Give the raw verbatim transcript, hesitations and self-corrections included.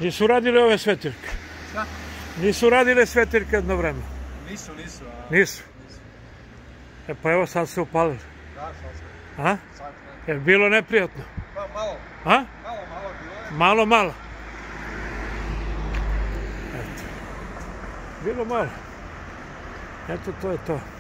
Nisu radili ove svetirke? Šta? Nisu radile svetirke jedno vreme? Nisu, nisu. Nisu? E pa evo sad se upalili. Da, sad se. A? Je bilo neprijatno? Pa malo. A? Malo, malo bilo je. Malo, malo. Eto. Bilo malo. Eto, to je to.